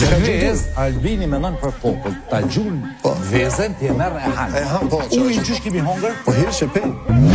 Vez, Albini mendon për popull, ta gjun vezën ti e merr e han. E han po. Ujin çish kemi hunger? Po hirë që pe.